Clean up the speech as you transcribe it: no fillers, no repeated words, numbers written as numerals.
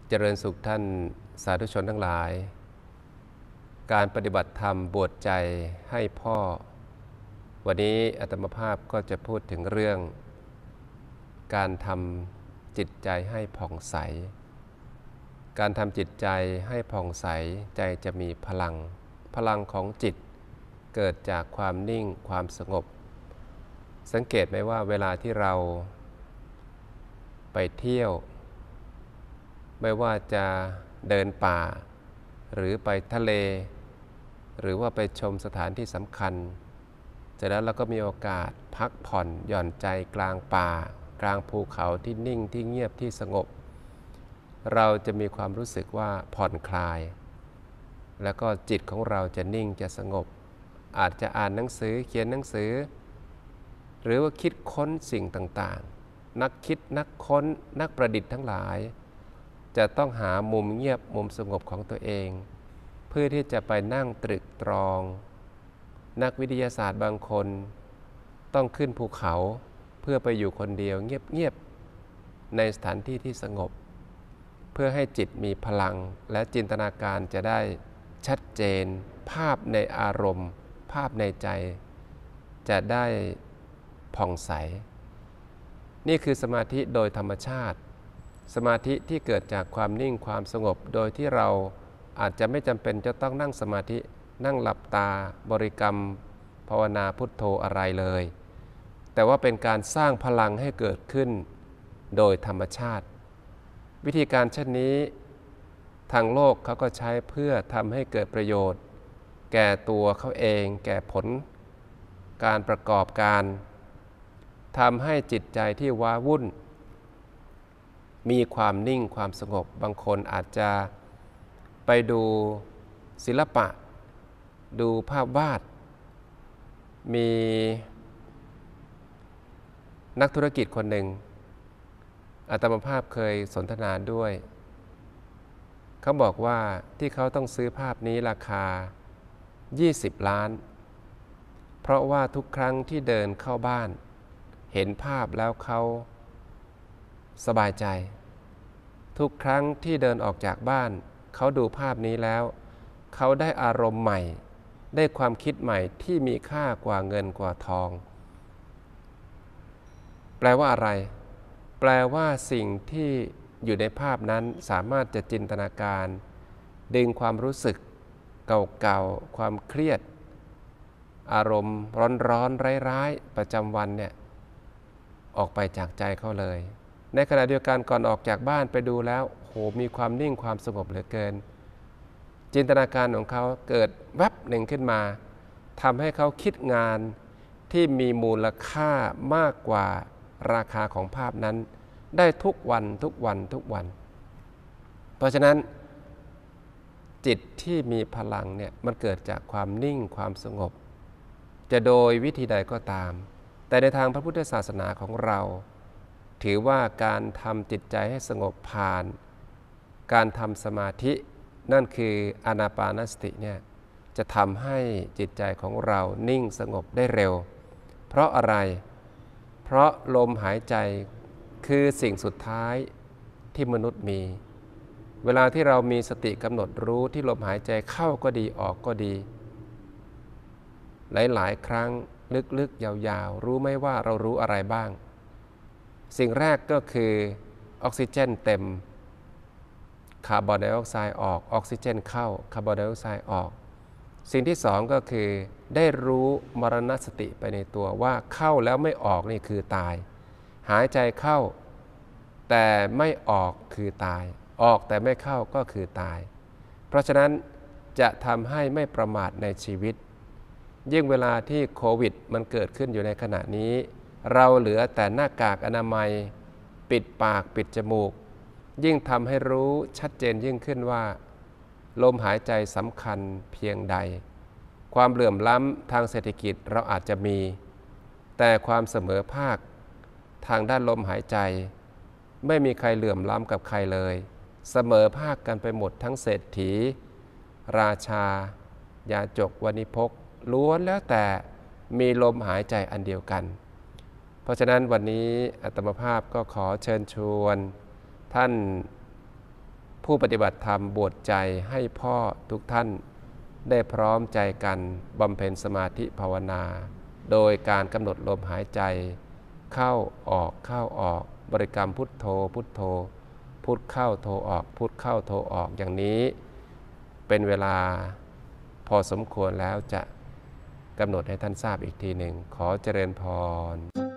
เจริญสุขท่านสาธุชนทั้งหลาย การปฏิบัติธรรมบวชใจให้พ่อ วันนี้อาตมาภาพก็จะพูดถึงเรื่อง การทำจิตใจให้ผ่องใส การทำจิตใจให้ผ่องใสใจจะมีพลัง พลังของจิตเกิดจากความนิ่งความสงบ สังเกตไหมว่าเวลาที่เราไปเที่ยวไม่ว่าจะเดินป่าหรือไปทะเลหรือว่าไปชมสถานที่สำคัญจากนั้นเราก็มีโอกาสพักผ่อนหย่อนใจกลางป่ากลางภูเขาที่นิ่งที่เงียบที่สงบเราจะมีความรู้สึกว่าผ่อนคลายแล้วก็จิตของเราจะนิ่งจะสงบอาจจะอ่านหนังสือเขียนหนังสือหรือว่าคิดค้นสิ่งต่างๆนักคิดนักค้นนักประดิษฐ์ทั้งหลายจะต้องหามุมเงียบมุมสงบของตัวเองเพื่อที่จะไปนั่งตรึกตรองนักวิทยาศาสตร์บางคนต้องขึ้นภูเขาเพื่อไปอยู่คนเดียวเงียบๆในสถานที่ที่สงบเพื่อให้จิตมีพลังและจินตนาการจะได้ชัดเจนภาพในอารมณ์ภาพในใจจะได้ผ่องใสนี่คือสมาธิโดยธรรมชาติสมาธิที่เกิดจากความนิ่งความสงบโดยที่เราอาจจะไม่จำเป็นจะต้องนั่งสมาธินั่งหลับตาบริกรรมภาวนาพุทโธอะไรเลยแต่ว่าเป็นการสร้างพลังให้เกิดขึ้นโดยธรรมชาติวิธีการเช่นนี้ทางโลกเขาก็ใช้เพื่อทำให้เกิดประโยชน์แก่ตัวเขาเองแก่ผลการประกอบการทำให้จิตใจที่ว้าวุ่นมีความนิ่งความสงบบางคนอาจจะไปดูศิลปะดูภาพวาดมีนักธุรกิจคนหนึ่งอาตมาภาพเคยสนทนาด้วยเขาบอกว่าที่เขาต้องซื้อภาพนี้ราคา20 ล้านเพราะว่าทุกครั้งที่เดินเข้าบ้านเห็นภาพแล้วเขาสบายใจทุกครั้งที่เดินออกจากบ้านเขาดูภาพนี้แล้วเขาได้อารมณ์ใหม่ได้ความคิดใหม่ที่มีค่ากว่าเงินกว่าทองแปลว่าอะไรแปลว่าสิ่งที่อยู่ในภาพนั้นสามารถจะจินตนาการดึงความรู้สึกเก่าๆความเครียดอารมณ์ร้อนๆร้ายๆประจำวันเนี่ยออกไปจากใจเขาเลยในขณะเดียวกันก่อนออกจากบ้านไปดูแล้วโหมีความนิ่งความสงบเหลือเกินจินตนาการของเขาเกิดแวบหนึ่งขึ้นมาทำให้เขาคิดงานที่มีมูลค่ามากกว่าราคาของภาพนั้นได้ทุกวันทุกวันทุกวันเพราะฉะนั้นจิตที่มีพลังเนี่ยมันเกิดจากความนิ่งความสงบจะโดยวิธีใดก็ตามแต่ในทางพระพุทธศาสนาของเราถือว่าการทำจิตใจให้สงบผ่านการทำสมาธินั่นคืออานาปานสติเนี่ยจะทำให้จิตใจของเรานิ่งสงบได้เร็วเพราะอะไรเพราะลมหายใจคือสิ่งสุดท้ายที่มนุษย์มีเวลาที่เรามีสติกำหนดรู้ที่ลมหายใจเข้าก็ดีออกก็ดีหลายๆครั้งลึกๆยาวๆรู้ไหมว่าเรารู้อะไรบ้างสิ่งแรกก็คือออกซิเจนเต็มคาร์บอนไดออกไซด์ออกออกซิเจนเข้าคาร์บอนไดออกไซด์ออกสิ่งที่สองก็คือได้รู้มรณสติไปในตัวว่าเข้าแล้วไม่ออกนี่คือตายหายใจเข้าแต่ไม่ออกคือตายออกแต่ไม่เข้าก็คือตายเพราะฉะนั้นจะทำให้ไม่ประมาทในชีวิตยิ่งเวลาที่โควิดมันเกิดขึ้นอยู่ในขณะนี้เราเหลือแต่หน้ากากอนามัยปิดปากปิดจมูกยิ่งทำให้รู้ชัดเจนยิ่งขึ้นว่าลมหายใจสำคัญเพียงใดความเหลื่อมล้ำทางเศรษฐกิจเราอาจจะมีแต่ความเสมอภาคทางด้านลมหายใจไม่มีใครเหลื่อมล้ำกับใครเลยเสมอภาคกันไปหมดทั้งเศรษฐีราชายาจกวณิพกล้วนแล้วแต่มีลมหายใจอันเดียวกันเพราะฉะนั้นวันนี้อาตมาภาพก็ขอเชิญชวนท่านผู้ปฏิบัติธรรมบวชใจให้พ่อทุกท่านได้พร้อมใจกันบำเพ็ญสมาธิภาวนาโดยการกำหนดลมหายใจเข้าออกเข้าออกบริกรรมพุทโธพุทโธพุทเข้าโธออกพุทเข้าโธออกอย่างนี้เป็นเวลาพอสมควรแล้วจะกำหนดให้ท่านทราบอีกทีหนึ่งขอเจริญพร